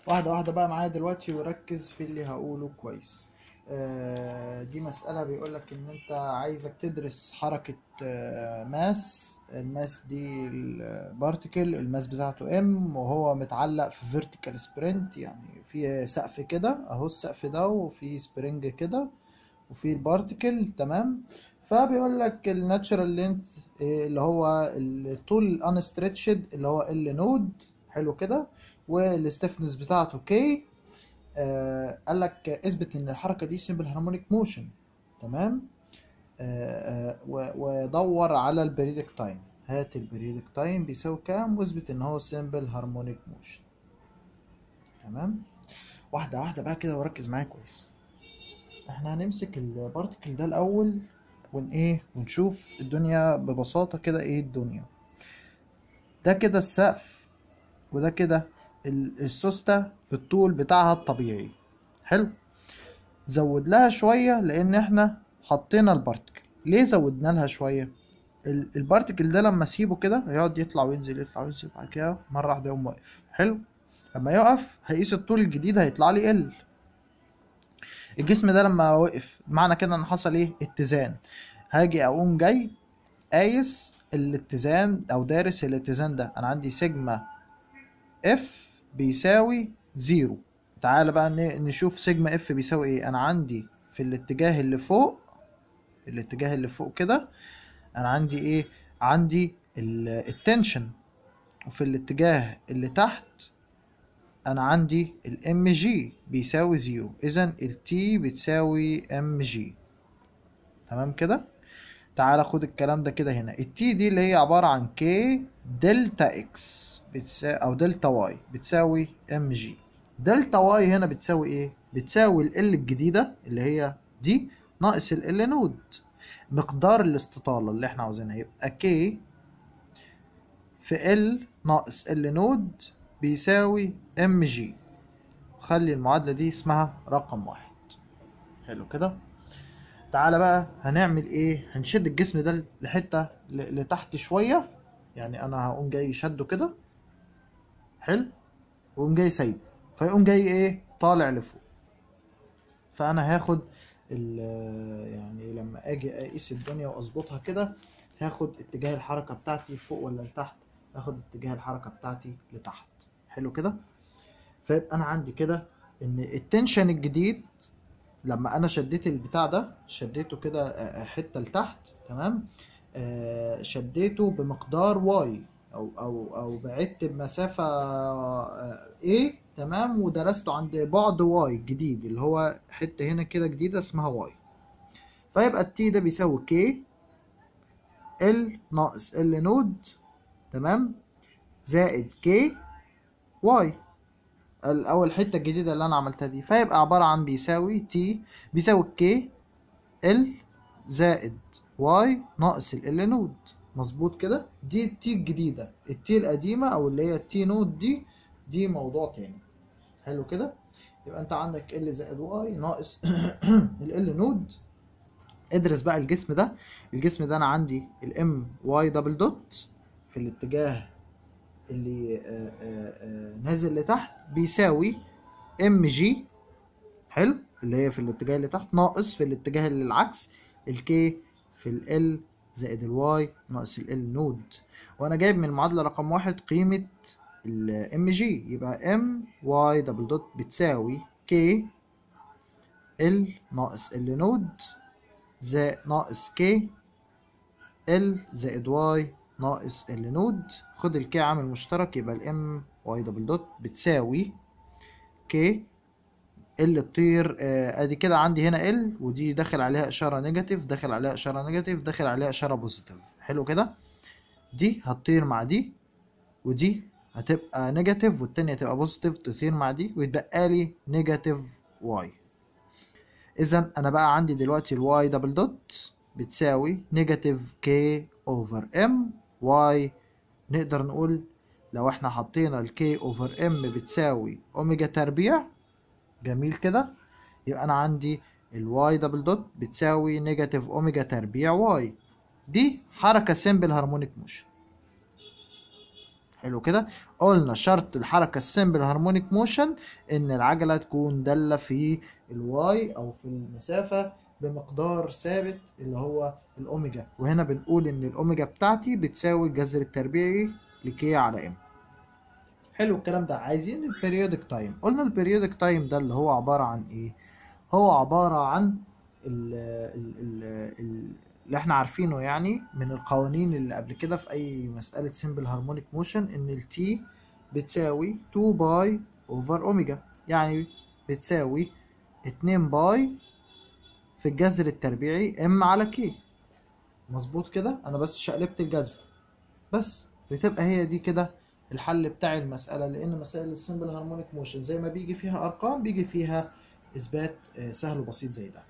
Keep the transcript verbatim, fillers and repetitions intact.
واحدة واحدة بقى معايا دلوقتي وركز في اللي هقوله كويس. آه، دي مسألة بيقولك إن أنت عايزك تدرس حركة آه، ماس. الماس دي البارتيكل، الماس بتاعته ام، وهو متعلق في فيرتيكال سبرنت، يعني في سقف كده اهو، السقف ده وفي سبرينج كده وفي البارتيكل. تمام. فبيقول لك الناتشرال لينث اللي هو الطول الانستريتشد اللي هو ال نود. حلو كده. والستفنس بتاعته كي. آه قال لك اثبت ان الحركه دي سمبل هارمونيك موشن. تمام. آه آه ودور على البريدك تايم. هات البريدك تايم بيساوي كام واثبت ان هو سمبل هارمونيك موشن. تمام. واحده واحده بقى كده وركز معايا كويس. احنا هنمسك البارتيكل ده الاول ون ايه ونشوف الدنيا ببساطه كده. ايه الدنيا ده كده السقف، وده كده السوستة بالطول بتاعها الطبيعي. حلو. زود لها شوية لان احنا حطينا البارتكل. ليه زودنا لها شوية؟ البارتكل ده لما اسيبه كده هيقعد يطلع وينزل يطلع وينزل، بعد كده مرة واحدة يقوم واقف. حلو. لما يقف هيقيس الطول الجديد هيطلع لي ال. الجسم ده لما وقف معنى كده ان حصل ايه؟ اتزان. هاجي اقوم جاي قايس الاتزان او دارس الاتزان ده. انا عندي سيجما اف بيساوي زيرو. تعالى بقى نشوف سيجما اف بيساوي ايه. انا عندي في الاتجاه اللي فوق، الاتجاه اللي فوق كده انا عندي ايه؟ عندي التنشن. وفي الاتجاه اللي تحت انا عندي الام جي بيساوي زيرو. اذا التي بتساوي ام جي. تمام كده. تعالى خد الكلام ده كده هنا. التي دي اللي هي عبارة عن كي دلتا اكس بتساوي او دلتا واي بتساوي ام جي. دلتا واي هنا بتساوي ايه؟ بتساوي ال الجديدة اللي هي دي ناقص ال نود، مقدار الاستطالة اللي احنا عاوزينها. يبقى كي في ال ناقص ال نود بيساوي ام جي. خلي المعادلة دي اسمها رقم واحد. حلو كده. تعالى بقى هنعمل ايه؟ هنشد الجسم ده لحته لتحت شويه. يعني انا هقوم جاي شده كده. حلو. واقوم جاي سايبه فيقوم جاي ايه؟ طالع لفوق. فانا هاخد يعني لما اجي اقيس الدنيا واظبطها كده هاخد اتجاه الحركه بتاعتي فوق ولا لتحت؟ هاخد اتجاه الحركه بتاعتي لتحت. حلو كده. فيبقى انا عندي كده ان التنشن الجديد لما انا شديت البتاع ده شديته كده حته لتحت. تمام. آه شديته بمقدار واي او او او بعدت بمسافه ايه. تمام. ودرسته عند بعد واي جديد اللي هو حته هنا كده جديده اسمها واي. فيبقى التي ده بيساوي كي ال ناقص ال نود. تمام. زائد كي واي الاول حته الجديده اللي انا عملتها دي. فيبقى عباره عن بيساوي تي بيساوي كي ال زائد واي ناقص ال نود. مظبوط كده. دي التي الجديده. التي القديمه او اللي هي التي نود دي دي موضوع تاني. حلو كده. يبقى انت عندك ال زائد واي ناقص ال نود. ادرس بقى الجسم ده. الجسم ده انا عندي الام واي دبل دوت في الاتجاه اللي آآ آآ نازل لتحت بيساوي ام جي. حلو. اللي هي في الاتجاه اللي تحت ناقص في الاتجاه اللي العكس الكي في ال زائد الواي ناقص ال نود. وانا جايب من المعادله رقم واحد قيمه الام جي. يبقى ام واي دبل دوت بتساوي كي ال ناقص ال نود زائد ناقص كي ال زائد واي ناقص ال نود. خد الكي عامل مشترك يبقى الام واي دبل دوت بتساوي كي ال تطير. آه ادي كده عندي هنا ال ودي داخل عليها اشاره نيجاتيف داخل عليها اشاره نيجاتيف داخل عليها اشاره بوزيتيف. حلو كده. دي هتطير مع دي ودي هتبقى نيجاتيف والتانية هتبقى بوزيتيف تطير مع دي ويتبقى لي نيجاتيف واي. اذا انا بقى عندي دلوقتي الواي دبل دوت بتساوي نيجاتيف كي اوفر ام واي. نقدر نقول لو احنا حطينا الكي اوفر ام بتساوي اوميجا تربيع. جميل كده. يبقى انا عندي الواي دبل دوت بتساوي نيجاتيف اوميجا تربيع واي. دي حركه سمبل هارمونيك موشن. حلو كده. قلنا شرط الحركة السمبل هارمونيك موشن ان العجلة تكون دالة في الواي او في المسافة بمقدار ثابت اللي هو الاوميجا، وهنا بنقول ان الاوميجا بتاعتي بتساوي الجذر التربيعي لكي على ام. حلو الكلام ده. عايزين البيريودك تايم. قلنا البيريودك تايم ده اللي هو عبارة عن ايه؟ هو عبارة عن ال ال ال ال اللي احنا عارفينه يعني من القوانين اللي قبل كده في اي مسألة سمبل هارمونيك موشن، ان التي بتساوي اتنين باي اوفر اوميجا، يعني بتساوي اتنين باي في الجذر التربيعي ام على كي. مظبوط كده؟ انا بس شقلبت الجذر بس، بتبقى هي دي كده الحل بتاع المسألة. لأن مسائل السمبل هارمونيك موشن زي ما بيجي فيها أرقام بيجي فيها إثبات سهل وبسيط زي ده.